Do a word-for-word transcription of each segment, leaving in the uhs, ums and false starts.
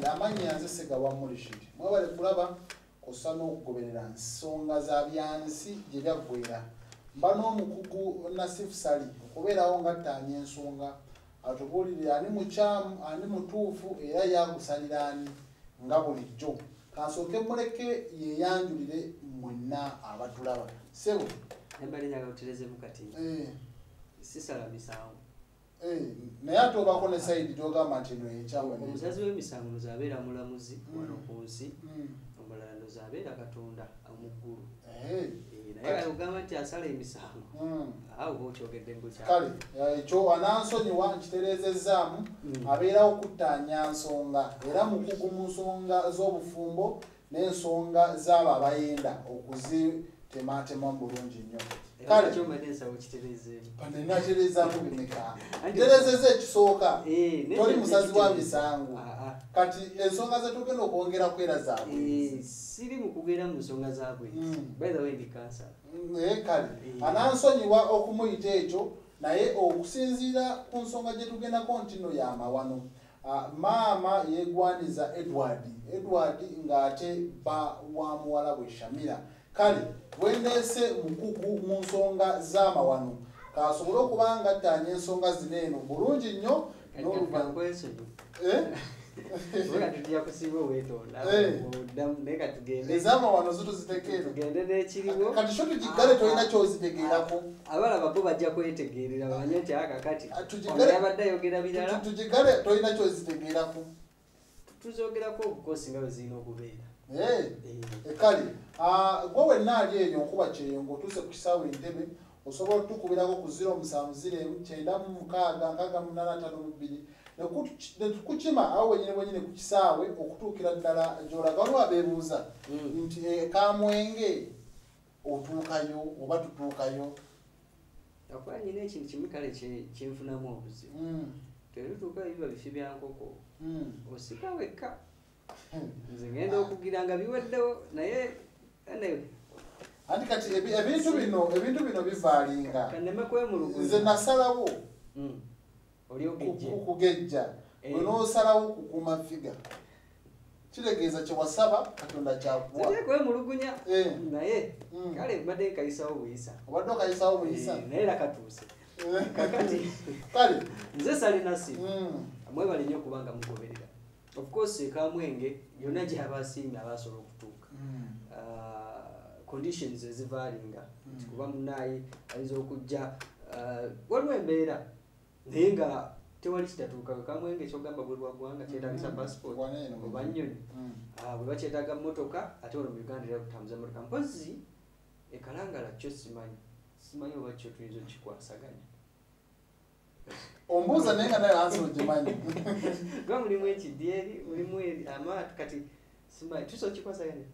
amanyi yanze Ssegawa Rashid mwebale kulaba kusa n'okugoberera nsonga za byansi gye byaggwera mba n'omukugu Nassif Sali okubeerawo ngattanya ensonga atubuulire ani mukyamu ani mutuufu era yagusalira ani nga bulijjo kansooke muleke yeyanjulire mwenna abatulaba sebo embali nyaga utereze mukati eh sisala misango eh naye ate obako ne sayidi gyogamba nti no ekyawe omusazi w'emisango nozabeera mulamuzi wano ku nsi omulala nozabeera katonda amuggulu eh naye ogamba nti asala emisango awo okyogedde ngukya kale ekyo anansonyiwa nkitereezezzaamu abeerawo okuttaanya nsonga era mukugu mu nsonga z'obufumbo n'ensonga z'abo abayenda okuzitematema bulungi nnyo kale panennatereezaamu bimeka ntereezezza ekisooka toli musazi wa misango kati ensonga zetugenda okwongera kwera zaabwe siri mu kugenda mu nsonga zaabwe by the way ndi kansala naye kale anansonyiwa okumuyita ekyo naye okusinziira ku nsonga gye tugendako nti no y'amawano maama yeegwaniza Edward Edward ng'ate bba wa muwala bwe Shamira kale bwendeese mukugu mu nsonga z'amawano kasobole okuba nga attaanya ensonga zino eno bulungi nnyo Ola tutia kusiba wetonda. Neka tugende. Ezamawano zo tuzitegeera. Tugende n'ekiriwo. Kati sho tugigale tolina kyozitegeerako. Abala babo bajja kwetegeerera bamanye nti aka kati. Tugigale abadde ayogera birala. Tugigale tolina kyozitegeerako. Tuzogerako obukosi nga bwe zirina okubeera. Eh. Ekali. Ah gwe wenna ali eyo nkuba kyeyongo tuuse ku kisaawe Entebbe osobola otukubirako ku zero musanvu zero kyenda mu mukaaga nkaaga munana ttaano mu bbiri. Nekukima awo wenyine wenyine ku kisaawe okutuukira ddala gy'olaga waliwo abeebuuza nti Kamwenge otuukayo oba tutuukayo akuba nyina ekintu kimu kale kyenfunamu obuzibu terutuuka biba bifi bya nkoko osika wekka nze ngenda okugira nga biweddewo naye anyway anti kati ebintu bino ebintu bino bivaalinga kaneme kwemulugunya nze nasalawo okugejja bw'onoosalawo kukuuma figa kitegeeza kye wasaba Katonda kyakuwa kwemulugunya naye kale mbadde nkayisawo buyisa obadde okayisawo buyisa naye era katuuse kakati kale nze salina si mwebale nnyo okubanga mugoberera of course Kamwenge yonna gy'aba asiimye abasobola okutuuka conditions ezivaalinga kuba munaaye ayinza okujja waliwo embeera naye nga tewali kitatuuka Kamwenge kyogamba bwe lwagwanga kyetaagisa passport oba nnyonyi bwe bakyetaaga mmotoka ate wano mu Uganda era kutambuza mmotoka mpozi ekalangala kyo simanyi simanyi oba kyo tuyinza okikwasaganya ombuuza naye nga naye ansi ogimanyi gwa mulimu ekidyeri mulimu amaatu kati simanyi tusa okikwasaganya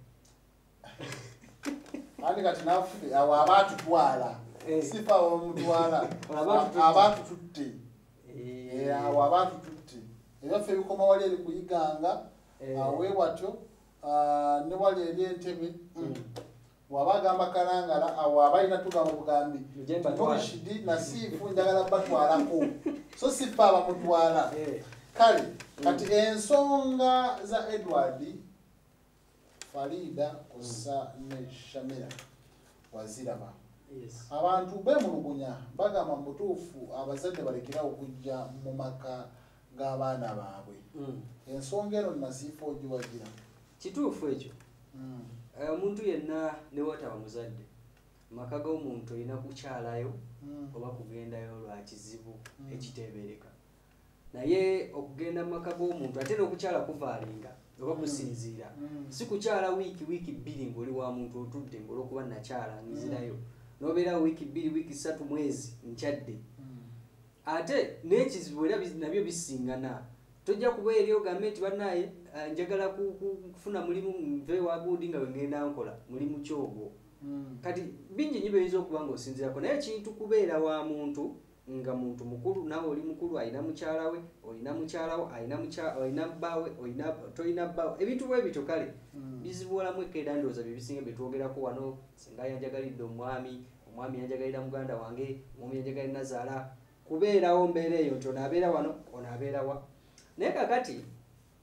andi kati naffe awo abaatutwala sifa omutwala abaatututte awo abaatututte ebyaffe ebikoma wali eri kuyiganga weewatyo ne wali eri Entebbe waba agamba Kalangala awo abalina tugamba bugambi Rashid Nassif njagala batwalako so sifa abamutwala kale kati ensonga za Edward Farida kussa ne Shamira waziraba abantu beemulugunya bagamba mu butuufu abazadde balekera okujja mu maka g'abaana baabwe ensonga eno Nassif ogiwagira kituufu ekyo omuntu yenna ne wataba muzadde maka g'omuntu olina kukyalayo oba kugendayo lwa kizibu ekiteebereka naye okugenda mu maka g'omuntu ate n'okukyala kuvaalinga oba kusinziira si kukyala wiiki wiiki bbiri ng'oli wa muntu otudde ng'olwokuba nakyala nzirayo nobeerawo wiiki bbiri wiiki ssatu mwezi nkyadde ate n'ekizibu era nabyo bisingana tojja kuba eri ogambe nti bannaaye njagala kufuna mulimu nve wagundi nga wengenda nkola mulimu kyogwo kati bingi nyo biyinza okuba nga osinziirako naye ekintu kubeera wa muntu nga muntu mukulu nawe oli mukulu alina mukyala we olina mukyalawo alina bbaawe tolina bbaawe ebintu bwe bityo kale bizibuwalamu ekkeera ndowooza bye bisinga bye twogerako wano singa yanjagalidde omwami omwami yanjagalira muganda wange omwami yanjagalira Nazaala kubeerawo mbeera eyo nti ono abeera wano ono abeera wa naye kakati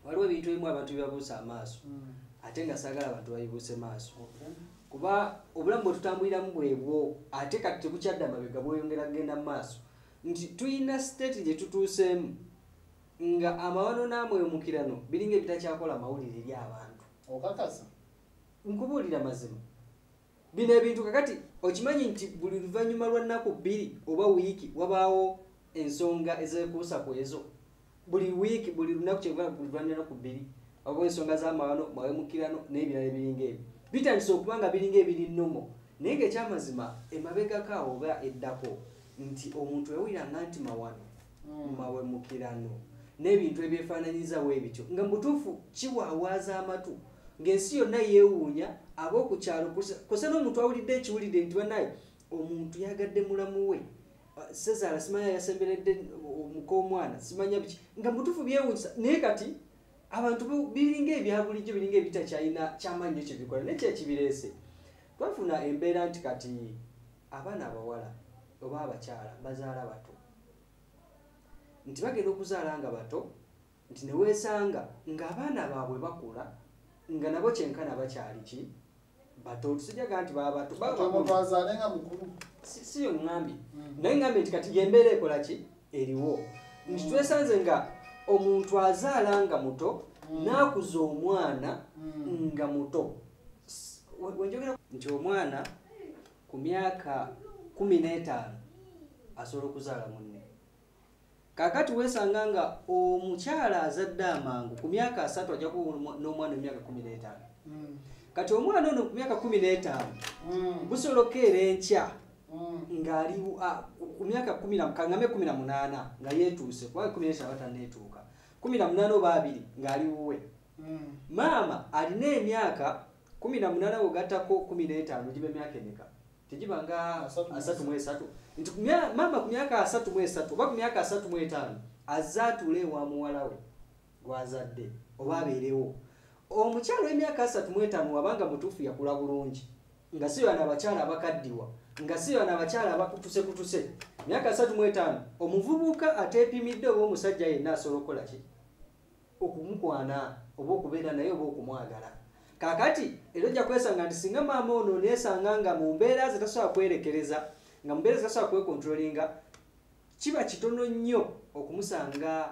waliwo ebintu ebimu abantu byebabuusa amaaso ate nga saagala abantu babibuuse maaso kuba obulamu bwe tutambuliramu bwebwo ate kati tebukyadda mabega bweyongera kugenda mu maaso nti tuyina state gye tutuuseemu nga amawano n'amwemukirano biringa ebitakyakola mawulire eri abantu. Okakasa nkubuulira mazima bino ebintu kakati okimanyi nti buli luvannyuma lwa nnaku bbiri oba wiiki wabaawo ensonga ezekuusa ku ezo buli wiiki buli lunaku kyevuluvanyuma nnaku bbiri wabaawo ensonga z'amawano mawemukirano n'ebirala ebiringa ebyo bitandise okuba nga biringa ebiri nnomo naye ng'ekyamazima emabegakaawo oba eddako nti omuntu yawuliranga nti mawano mawemukirano n'ebintu ebyefaananyizawo ebityo nga mu butuufu kiwaawaaza amatu ng'ensi yonna yeewuunya ab'okukyalo kosa n'omuntu awulidde ekiwulidde nti bannaye omuntu yagadde mulamu we sezaala simanya yasemberedde omuk'omwana simanya biki nga mu butuufu byewuunyisa naye kati abantu biringa ebya bulijjo biringa ebitakyalina kyamaanyi ekyo bikola naye kyekibireese twafuna embeera nti kati abaana abawala oba abakyala bazaala bato nti bagenda okuzaala nga bato nti neweesanga ng'abaana baabwe bakula nga nabo kyenkana bakyali ki bato tusijaga nti baba bato omuntu azaale nga mukulu si yo ŋŋambye naye ŋŋambye nti kati gyembeera ekola ki eriwo nti twesanze nga omuntu azaala nga muto n'akuza omwana nga muto wenjogera nti omwana ku myaka kumi n'etaano asobola okuzaala munne kakati weesanga nga omukyala azadde amangu ku myaka asatu ajja kuba n'omwana emyaka kumi n'etaano kati omwana ono ku myaka kumi n'etaano busobola okukeera enkya ng'ali ku myaka kangame kumi na munaana nga yeetuuse kubanga kumi n'etaano batanneetuuka kumi na munaana oba abiri ng'ali wuwe maama alina emyaka kumi na munaana wegattako kumi n'etaano giba emyaka emeka tegiba nga asatu mu esatu nti maama ku myaka asatu mu esatu oba ku myaka asatu mu etaano azaatula ewa muwala we gwazadde oba abeerewo omukyala w'emyaka asatu mu etaano wabanga mutuufu yakula bulungi nga si bano abakyala abakaddiwa nga si bano abakyala abakutuse kutuse myaka asatu mu etaano omuvubuka ateepimidde oba omusajja yenna asobola okukola ki okumukwana oba okubeera naye oba okumwagala kakati era ojja kwesanga nti singa maama ono neesanga nga mu mbeera ze tasobola kwerekereza nga mu mbeera ze tasobola kwekontrolinga kiba kitono nnyo okumusanga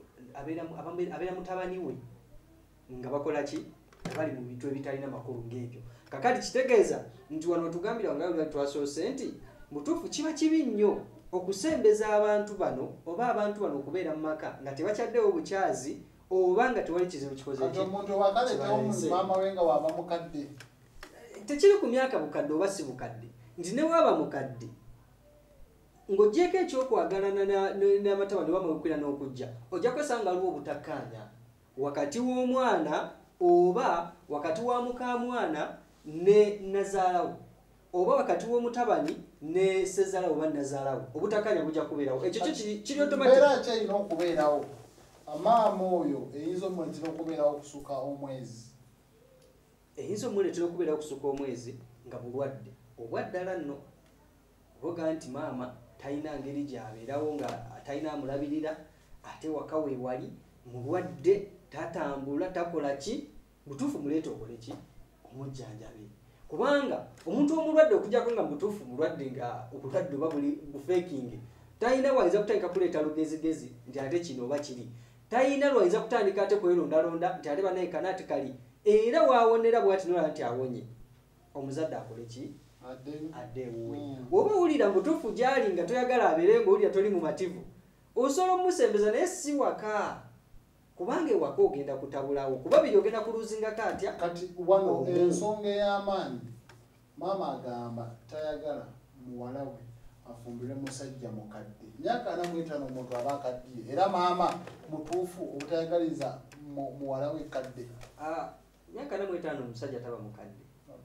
abeera mutabani we nga bakola ki bali mu bintu ebitalina makulu ng'ebyo kakati kitegeeza nti wano tugambira nga lwa twasoose nti mutuufu kiba kibi nnyo okusembeza abantu bano oba abantu bano okubeera mu maka nga tebakyaddewo bukyazi oba nga tewali kizibu kikoze ki omuntu wakaleetawo maama we nga waaba mukadde tekiri ku myaka bukadde oba si bukadde nti ne waaba mukadde ng'oggyeko ekyokwagalana n'amataba ne bamwekwira n'okujja ojja kwesanga waliwo obutakkaanya wakati w'omwana oba wakati wa mukamwana ne nazaalawo oba wakati w'omutabani ne sezaalawo oba nazaalawo obutakkaanya bujja kubeerawo ekyo kiri otomaera ki erina okubeerawo maama oyo eyinza omuleetera okubeerawo okusuka omwezi eyinza omuleetera okubeerawo okusuka omwezi nga bulwadde obwaddala nno oboga nti maama talina ngeri gyabeerawo nga talina amulabirira ate waka we wali mulwadde tatambula takola ki butuufu muleeta okole ki omujjanjabe kubanga omuntu omulwadde okujjako nga mutuufu mulwadde nga obulwadde oba buli bufeekingi talina wayinza kutandika kuleeta lugezigezi nti ate kino oba kiri talina lwayinza kutandika ate kwerondalonda nti ate banayekana ati kali era waawonera bwati nola nti awonye omuzadde akole ki adde ewuwe bw'oba owulira mutuufu gy'ali nga toyagala abeere ng'owulira toli mumativu osobola omusembeza naye si waka kubanga ewaka ogenda kutabulawo kuba biri ogenda kuluuzingako atya kati wano ensonga ey'amaanyi maama agamba tayagala muwala we afumbire musajja mukadde myaka ana mu etaano omuntu aba akaddiye era maama mutuufu obutayagaliza muwala we kadde myaka ana mu etaano omusajja taba mukadde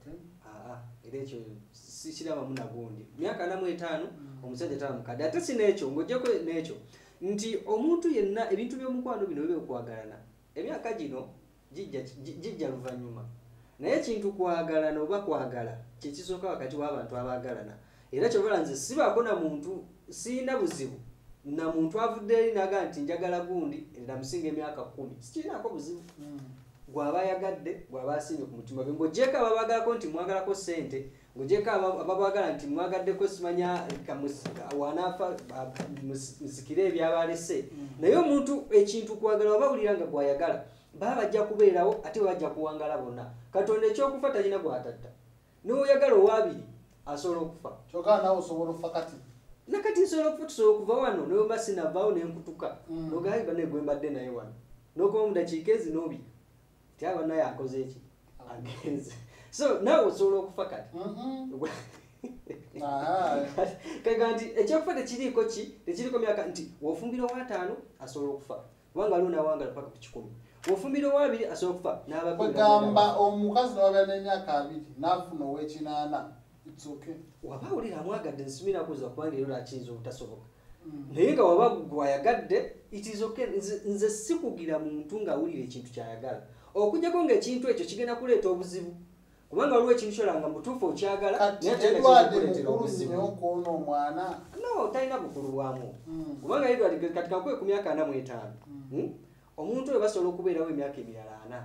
era ekyo sikirabamu nagundi myaka ana mu etaano omusajja taba mukadde ate si n'ekyo ng'oggyeko n'ekyo nti omuntu yenna ebintu by'omukwano bino by'okwagalana emyaka gino gijja luvannyuma naye ekintu kwagalana oba kwagala kyekisooka wakati w'abantu abaagalana era kyobola nze sibaako na muntu siina buzibu na muntu avudde eri naga nti njagala gundi era musinga emyaka kumi sikirinako buzibu gwaba yagadde gwaba asiimye ku mutima gwe ng'ogyeko ababagalako nti mwagalako ssente ng'ogyeko ababagala nti mwagaddeko simanya wanaafa musikire ebyabalese naye omuntu ekintu kwagala wabawulira nga gwayagala baba bajja kubeerawo ate bajja kuwangala bonna katonda ekyokufa talina gwatatta n'oyagala owabiri asobola okufa kyokka nawe osobola okufa kati nakati nsobola okufa tusobola okuva wano noba sinavaawo nenkutuka nogaye bane gwe mbadde naye wano nokuba mu dakiika ezi n'obiri ti aba naye akoze eki agenze so nawe osobola okufa kati kaga nti ekyokufa tekiriiko ki tekiriko myaka nti wofumbira owataano asobola okufa kubanga aliwo nawangala paka ku kikumi wofumbira owabiri asobola okufa n'abagamba omukazi nawabeera n'emyaka abiri n'afuna ow'ekinaana it's okay waba wulira amwagadde nsumira kuza kubanga era akiyinza obutasoboka naye nga waba gwayagadde it is okay nze sikugira muntu ng'awulira ekintu kyayagala okujjako ng'ekintu ekyo kigenda kuleeta obuzibu kubanga waliwo ekintu kyolanga mutuufu okyagala okwono omwana no talina bukululwamu kubanga edward kati kankwe ku myaka ana mu etaano omuntu oyo basobola okubeerawo emyaka emirala ana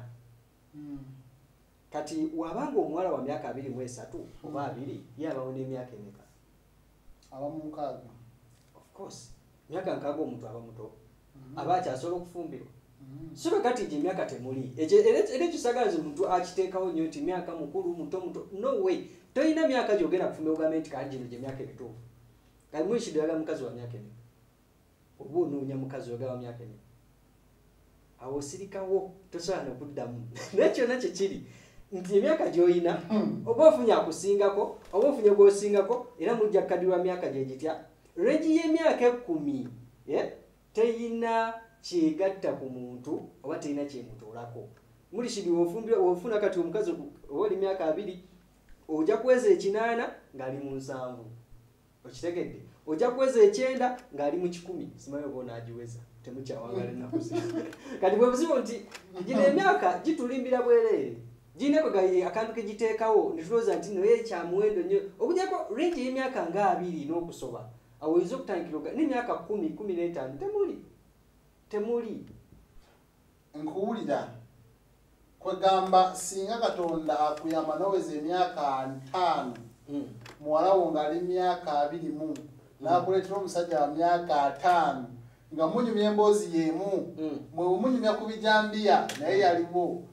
kati wabanga omuwala wa myaka abiri mu esatu oba abiri ye abawo n'emyaka emeka aba mu nkaaga of course myaka nkaaga omuntu aba muto aba akyasobola okufumbirwa so kati gye emyaka temuli era ekisagazi omuntu akiteekawo nnyo nti myaka mukulu muto muto no way tolina myaka gyogenda kufumbira ogambe nti kati gino gyemyaka emituufu kali mwishidi oyagala mukazi wa myaka emeka oba onoonya mukazi oyagala wa myaka emeka awo osirikawo tosobola nokuddamu naye kyonna kyekiri nti emyaka gy'oyina oba ofunye akusingako oba ofunye gw'osingako era mujja kukadirwa myaka gye gitya regi y'emyaka ekkumi teyina kyegatta ku muntu oba teyina kyemutoolako mulishidi wofuna kati omukazi oba oli myaka abiri ojja kuweza ekinaana ng'ali mu nsanvu okitegedde ojja kuweza ekyenda ng'ali mu kikumi simanyi oba onaagiweza temukyawangala ennaku zino kati bwe buzibu nti gino emyaka gitulimbira bwereere girina kwegaye akantu ke giteekawo ne tulowooza nti naye kyamuwendo nnyo okugyako rangi y'emyaka ng'abiri n'okusoba awo oyinza okutandikira n'emyaka kumi kumi n'etaano temuli temuli nkuwulira kwegamba singa katonda akuyamba n'oweza emyaka ttaano muwala wo ng'ali myaka abiri mu n'akuleetera omusajja wa myaka ataano nga munyumya emboozi y'emu mwe munyumya ku bijambiya naye yaliwo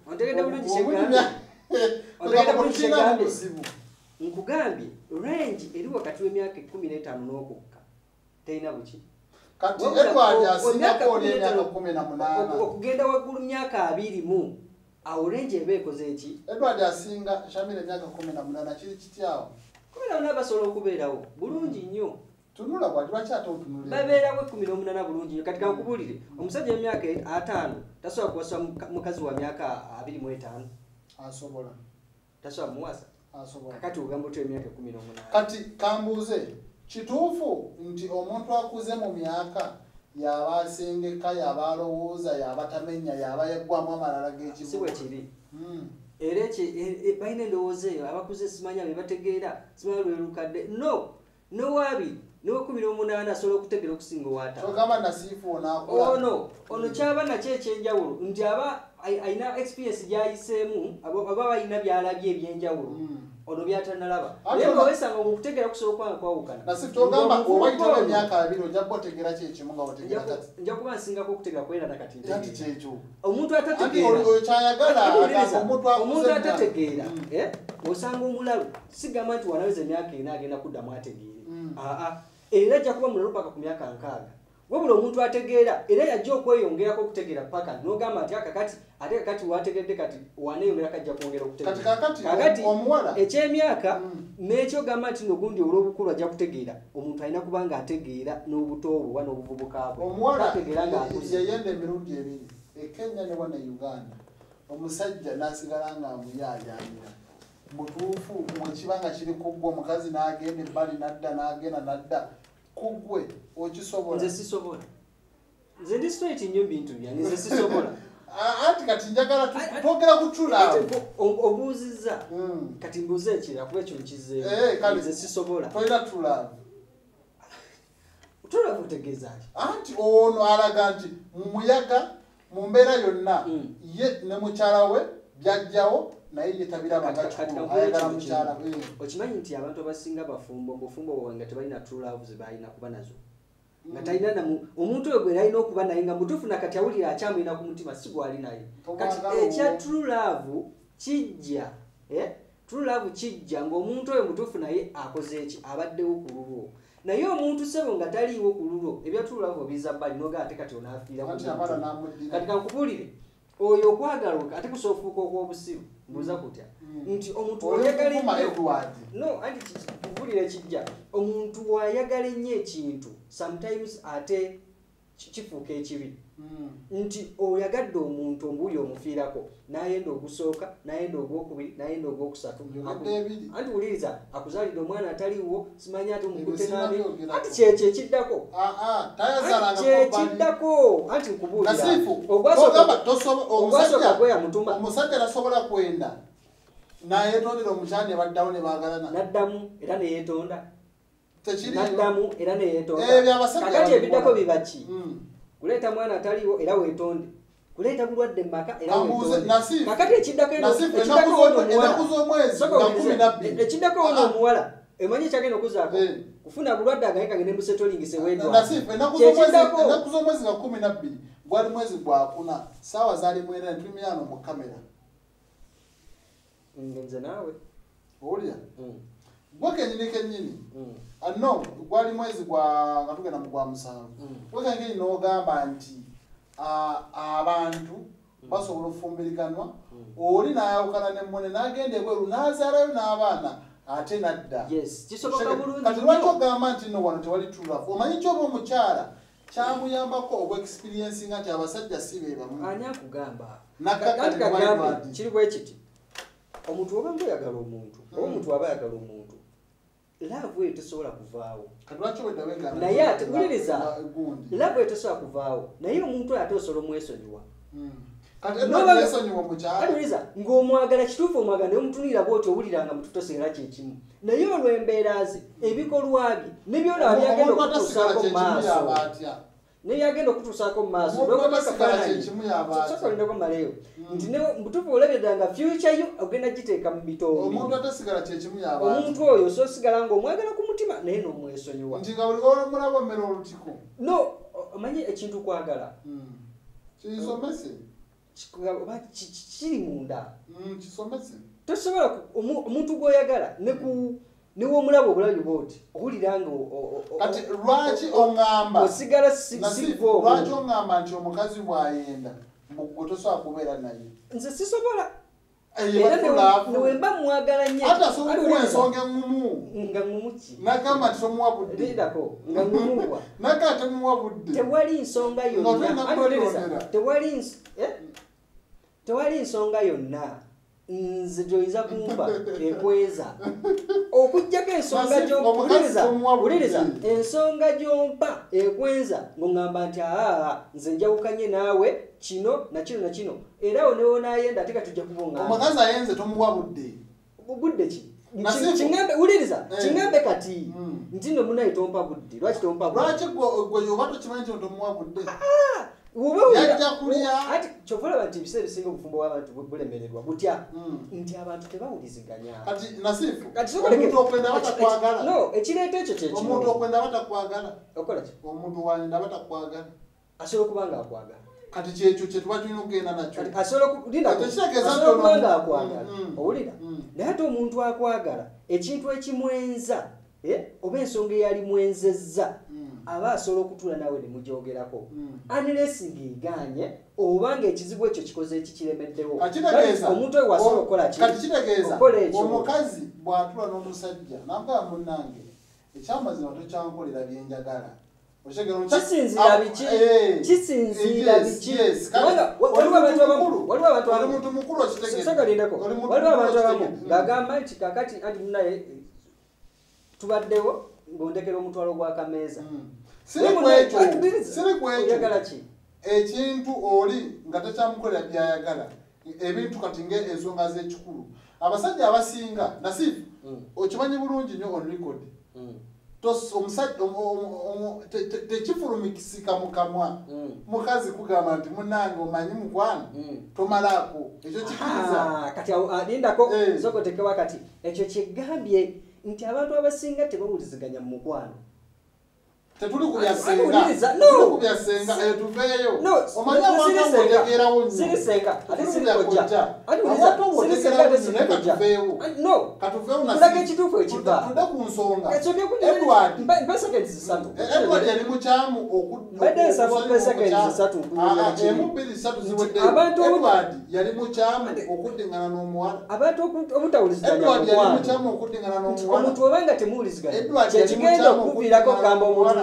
buzibu nkugambye range eri wakati w'emyaka ekkumi n'etaano n'okukka terina buki kati Edward asingako oli emyaka kumi na munaana okugenda waggulu myaka abiri mu awo range eba ekoze eki Edward asinga Shamira emyaka kumi na munaana kiri kityawo kumi na munaana basobola okubeerawo bulungi nnyo tunula bwati lwaki ate otunulira babeerawo ekkumi n'omunaana bulungi nnyo kati kankubulire omusajja emyaka ataano tasobola kuwasa mukazi wa myaka abiri mu etaano asobola tasobola muwasa asobola kakati ogamba otyo emyaka ekkumi n'omunaana kati kambuuze kituufu nti omuntu akuze mu myaka yaba asengeka yaba alowooza yaba tamenya yaba yeggwamu amalala g'ekibuga si bwe kiri era balina endowooza eyo abakuze simanya be bategeera simanya lwe lukadde no nowaabiri niwe kumi n'omunaana asobola okutegera okusinga owaataano kyogamba nasiifu onaakula ono ono kyaba nakyo ekyenjawulo nti aba ayina experience gy'ayiseemu aba balina byalabye ebyenjawulo ono byatanalaba naye ng'owesanga okutegeera kusobola okubanga kwawukana nasiifu kyogamba obayitawo emyaka abiri ojja kuba otegeera kyekimu nga otegeera kati nja kuba nsingako okutegeera kwera nakati kati kyekyo omuntu atategeera omuntu atategeera osanga omulalu sigamba nti wanaweza emyaka ena agenda kuddamu ategeere aa era ajja kuba mulalu paka ku myaka nkaaga wabula omuntu ategeera era yajja okweyongerako okutegeera paka n'ogamba nti akakati ate kakati wategedde kati waneyongera kajja kwongera okutegeera kakati ekyemyaka n'ekyo gamba nti nogundi olw'obukulu ajja kutegeera omuntu alina kuba nga ategeera n'obuto bwe oba n'obuvubuka bwe omuwala yayenda emirundi ebiri e Kenya ne wana Uganda omusajja n'asigala nga amuyaayaanira mutuufu mwekibanga kiri kuggwa omukazi n'agenda ebbali nadda n'agenda nadda kuggwe okisobola nze sisobola nze ndi straight nnyo bintu byange nze sisobola anti kati njagala twogera kutula obuuzizza kati mbuuze ekirala kuba ekyo nkizeewo nze sisobola tolina tula tulavu kutegeeza ki anti ono alaga nti muyaga mu mbeera yonna ye ne mukyala we byajjawo naye yetabira amagakikulu ayagala mukyala we. Okimanyi nti abantu abasinga bafumbo bufumbo bwabwe nga tebalina true love ze balina kuba nazo nga talina namu omuntu oyo gwe alina okuba naye nga mutuufu nakati awulira akyamulina ku mutima si gwali naye kati ekya true love kijja eh? True love kijja ng'omuntu oyo mutuufu naye akoze eki abaddewo ku lulwo naye omuntu sebo nga taliiwo ku lulwo ebya true love obiza bbali noga ate kati onaafiira kati kankubuulire oyo okwagala ate kusofuuka okw'obusiru mbuuza kutya nti omuntu oyagala no anti kubuulire kijja omuntu wayagala ennyo ekintu sometimes ate kifuuka ekibi nti oyagadde omuntu ombuuli omufiirako n'ayenda ogusooka n'ayenda ogwokubiri n'ayenda ogwokusatu anti wuliriza akuzaalidde omwana ataliiwo simanyi ate omukute nani anti kyekyo ekiddako kyekiddako anti nkubuulira ogwasooka gweyamutuma omusajja tasobola kwenda nayetondera omukyala ne baddawo ne baagalana n'addamu era ne yeetonda n'addamu era ne yeetonda kakati ebiddako bibaki kuleeta mwana ataliiwo era weetonde kuleeta bulwadde mu maka era weetonde kakati ekiddako ekiddako ono omuwala emanyi ekyagenda okuzaako kufuna bulwadde agaye kagende mu settling seweddwaenaku z'omwezi nga kumi nabbiri gwali mwezi gwakuna saawa zaali mwenda netulimiano mu kamera nze naawe owulira gwe kenyini kenyini no gwali mwezi gwa nga tugenda mu gwa musanvu gwe kenyini n'ogamba nti abantu basobola okufumbiriganwa oli n'ayawukana n'emmone n'agenda ebweru n'azaalayo n'abaana ate nadda kati lwaki ogamba nti no wano tewali true love omanyi kyoba omukyala kyamuyambako obwexperiencinga nti abasajja si be bamu ani akugamba nakati kiri bwe kiti omuntu oba ng'oyagala omuntu oba omuntu aba ayagala omuntu laavu eyo tesobola kuvaawo naye ate wuliriza laavu eyo tesobola kuvaawo naye omuntu oyo ate osobola omwesonyiwa wuliriza ng'omwagala kituufu omwagala naye omutunira bwoti owulira nga mutu tosigala kyekimu naye olw'embeera ze ebikolwa bye nebyolaba byagenda okutuusaako mu maaso nebyagenda okutuusaako mu maaso sokolindeko maleewo nti mutuufu olabirira nga future yo ogenda giteeka mu bitonde omuntu oyo sosigala ng'omwagala ku mutima naye n'omwesonyiwa no omanyi ekintu kwagala oba kiri munda tosobola omuntu gw'oyagala niwomulaba obulabi bwoti owulira nga kati lwaki oŋŋamba osigala sivo lwaki oŋŋamba nti omukazi bw'ayenda gwe tosobola kubeera naye nze sisobola era newemba mwagala nnyo ate asobola okuwa ensonga eŋŋumu nga ŋŋumu ki nagamba nti tomuwa budde lidako nga ŋŋumuwa naga temuwa budde tewali nsonga yonna tewali tewali nsonga yonna nze gyoyinza kumpa ekweza okujjako ensonga gyowuliriza ensonga gyompa ekwenza ng'oŋŋamba nti aa nze njawukanye naawe kino nakino nakino era awo newonaayenda ate katujja kuba omukazi ayenze tomuwa budde budde ki kiŋambe wuliriza kiŋambe kati nti no munaye tompa budde lwaki tompa budde lwaki gwe oba tokimanyi nti tomuwa budde ati kyovalaba nti ebiseera ebisinga obufumbo bw'abantu bulemererwa butya nti abantu tebawuliziganya no ekireeta ekyo kyekiomuntu okwenda batakwagala okola ki omuntu wayenda batakwagala asobola okuba nga akwagala kati kyekyo kye tuba tulina okugenda nakyo asobola okuba nga akwagala owulira naye ate omuntu akwagala ekintu ekimwenza oba ensonga eyali mwenzezza aba asobola okutuula nawe ne mugyogerako unless ng'eganye oba ng'ekizibu ekyo kikoze ekikiremeddewo omuntu oyo wasobola okukola ki kati kitegeeza omukazi bw'atula n'omusajja nagamba munnange ekyamazima tokyankolera byenjagala kisinzira biki kisinzira biki waliwo abantu abamu waliwo abantu abamu omuntu mukulu okitegeddesagalindeko waliwo abantu abamu ng'agamba nti kakati anti munaye tubaddewo ng'ondekera omutwalo gw'akameeza oyagala ki ekintu oli nga takyamukolera byayagala ebintu kati ng'ensonga z'ekikulu abasajja abasinga nasifu okimanyi bulungi nnyo on record tos omusajja tekifulumikisika mukamwa mukazi kugamba nti munange omanyi mukwano tomalaako ekyo kikiriza kati alindako soko tekewa kati ekyo kigambye nti abantu abasinga tebawuliziganya mu mukwano tetuli kubyasenga tetuli kubyasenga etuveeyo omanyi abantu otegeerawo nnyo sirisenga ate sirikojja abantu otegeerawo nnyo naye katuveewo no katuveewo kulaga ekituufu ekiva tudde ku nsonga Edward mpesekenzi zisatu Edward yali mukyamu mbadde nsaba mpesekenzi zisatu emu bbiri ssatu ziweddeyo Edward yali mukyamu okuddingana n'omuwala abantu obutawuliziganya Edward yali mukyamu okuddingana n'omuwala omuntu obanga temuwuliziganya kyekigenda okuviirako kugamba omuntu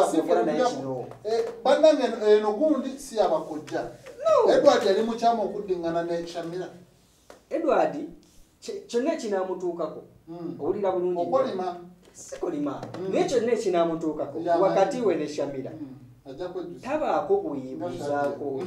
bannange eno gundi si abakojja Edward yali mukyamu okuddingana ne Shamira Edward kyonna ekinamutuukako owulira bulungi okolima sikolima naye kyonna ekinamutuukako wakati we ne Shamira tabaako kuyibuzaako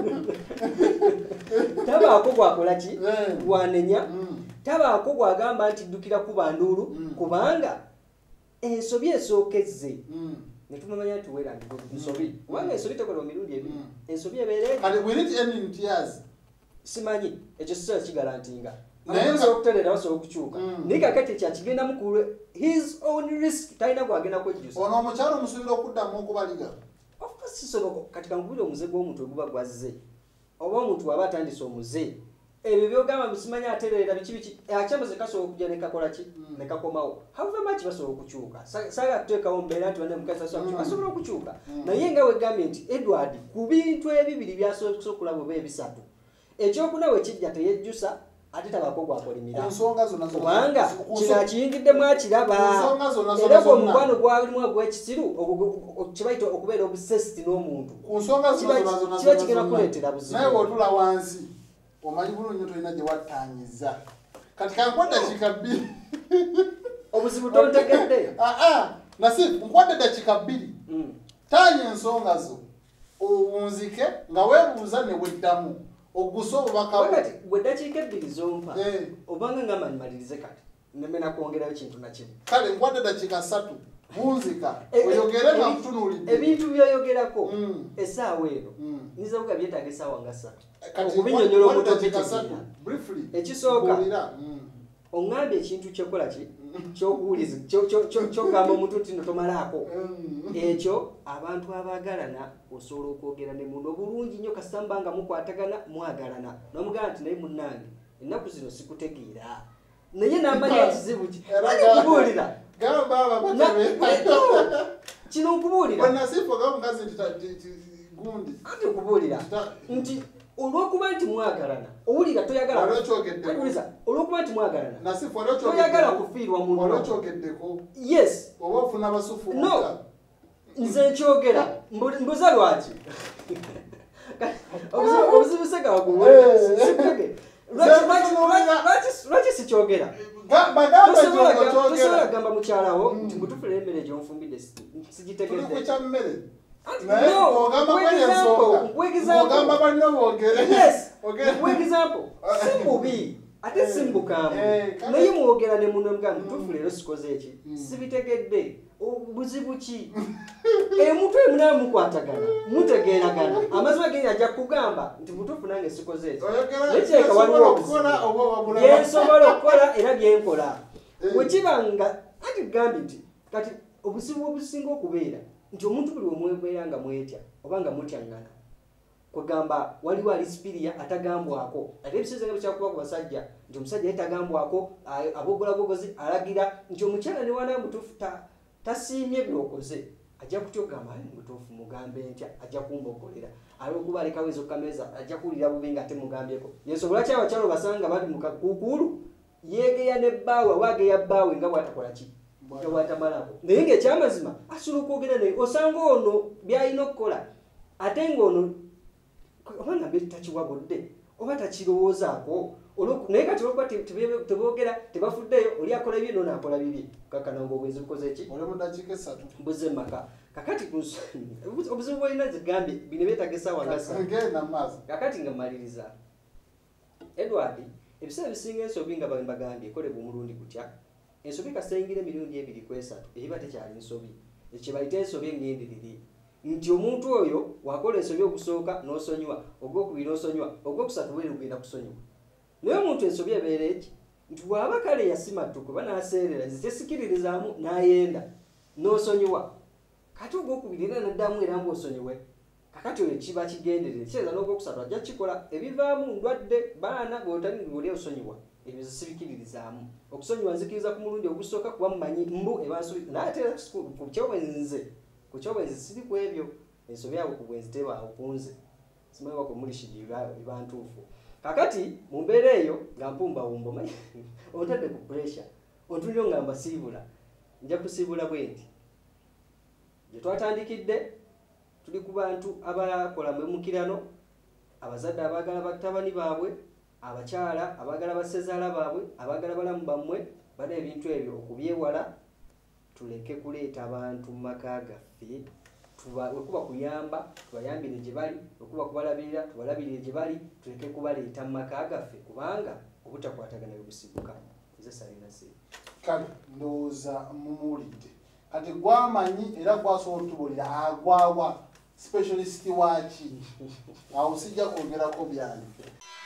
tabaako gwakola ki gwanenya tabaako gwagamba nti ddukira ku banduulu kubanga ensobi esookezze netumamanya nti weerandika ensobi kubanga ensobi tekola emirundi ebiri ensobi ebeere simanyi ekyo sisobola kigalantinga abasobola okuterera basobola okukyuka naye kakati ekyakigenda mukulu his own risk talina gwagenda kwejjusa ono omukyalo omusuubira okuddamu okubaliga sisobola kati kankubira omuze gw'omuntu oguba gwazze oba omuntu waba atandise omuze ebyo byogamba bisimanya aterera biki biki akyamaze kasobola okujja nekakola ki nekakomawo however much basobola okukyuka saga tuteekawo mbeera nti wane mukazi asobola okukyuka naye nga wegambye nti Edward ku bintu ebibiri byasobola okulaba oba ebisatu ekyokuna we kijja teyejjusa ate tabaako gwakolimira kubanga kino akiyingiddemu akiraba era gwe omukwano gwalimu ogw'ekisiru kyebayita okubeera obusesiti n'omuntu kiba kigenda kuleetera buzibu naye bw'otula wansi omanyi bulungi tolina gye wattanyiza kati kankwa dakiika bbiri obuzibu tontegedde nasi nkwadde dakiika bbiri taanya ensonga zo onzike nga weebuuza ne weddamu oguse obubaka kati bwe ddakiika ebbiri zompa obanga nga manyimalirize kati nemena kwongerayo kintu nakimu kale nkwadde dakiika ssatu bunzika oyogere nga nkutunuulidde ebintu byoyogerako essaawa eno nizabuga byetaaga essaawa nga ssatu okubinyonyola omuntu okitegeera ekisooka oŋŋambye ekintu kyekola ki kyokuwuliza kyogamba omuntu nti no tomalaako ekyo abantu abaagalana osobola okwogera ne mundu obulungi nnyo kasamba nga mukwatagana mwagalana n'omugamba nti naye munnange ennaku zino sikutegeera naye n'amanya ekizibu ki kubuulira kino nkubuulira ati okubuulira nti olwokuba nti mwagalana owulira toyagala olwokuba nti mwagalana toyagala kufiirwa muno yes no nze nkyogera mbuza lwaki obuzibu segawagulwaki sikyogera tosobola gamba mukyalawo nti mutufula emmere gyonfumbidde sigitegedde si mubi ate si mubukambwe naye mwogera ne muno nga mutuufu leero sikoze eki sibitegedde buzibu ki emuntu emunaa mukwatagana mutegeeragana amazima genyi ajja kugamba nti mutuufu nange sikoze eki nekireka waliwo obuzibu byensobola okukola era byenkola bwekibanga ati gambye nti kati obuzibu obusinga okubeera nti omuntu buli omwebeera nga mwetya oba nga mutyaŋŋana kwegamba waliwo ali sipiria atagambwako ate ebiseera nga bikyakuba ku basajja nti omusajja ye tagambwako abogolabogozi alagira nti omukyala ne wana mutuufu tasiimye byokoze ajja kutya okugamba ali mutuufu mugambe ntya ajja kumbogolera alwokuba alekawo ezo kameeza ajja kuwulira bubi nga temugambyeko yensobola ki abakyala basanga bali mukuukulu yeegeya ne bbaawe waageya bbaawe nga bwatakola ki nga bwatamalako naye ng'ekyamazima asobola okwogera naye osanga ono byalina okukola ate ng'ono oba nambe takiwabudde oba takirowoozaako naye kati olwokuba teboogera tebafuddeyo oli akola bibye nono akola bibye kakana ngaobwenzi bukoze eki mbuze emaka kakati obuzibu bwolina zigambye bino byetaaga essaawa ngasa kakati nga maliriza Edward ebiseera bisinga ensobi nga mbagambye ekolebwa omulundi gutya ensobi kasengire emirundi ebiri ku esatu eba tekyali nsobi ekyo bayita ensobi engenderere nti omuntu oyo wakola ensobi okusooka n'osonyiwa ogwokubiri n'osonyiwa ogwokusatu bwe lugenda kusonyiwa naye omuntu ensobi ebeera eki nti bw'aba kale yasimattu kuba n'aseerera zitesikiririzaamu n'ayenda n'osonyiwa kati ogwokubiri era naddamu era ng'osonyiwe kakati oyo kiba kigenderere kireza n'ogwokusatu ajja kikola ebivaamu ndwadde baana gotali oli osonyiwa ebyo zisibikiririzaamu okusonyiwa nzikiriza ku mulundi ogusooka kuba mumanyi mbu ebansobi naye ate ku kyobwenze ku kyobwenze siri ku ebyo ensobi abo ku bwenzi tebaawo kunze simanyi wako mulishijirwa ebantuufu kakati mu mbeera eyo nga mpumbawumba manyi ontadde ku pressure ontuliro nga mbasiibula nja kusiibula bwe nti gye twatandikidde tuli ku bantu abakola memukirano abazadde abaagala batabani baabwe abakyala abaagala basezaala baabwe abaagala balamu bammwe bana ebintu ebyo okubyewala tuleke kuleeta abantu mu maka gaffe wekuba kuyamba tubayambire gye bali wekuba kubalabirira tubalabirire gye bali tuleke kubaleeta mu maka gaffe kubanga obutakwatagana bwebusibuka nze salina se kale ndowooza mumuwulidde kati gwamanyi era gwasobola otubulira agwawa specialist waki awo sijja kwongerako byange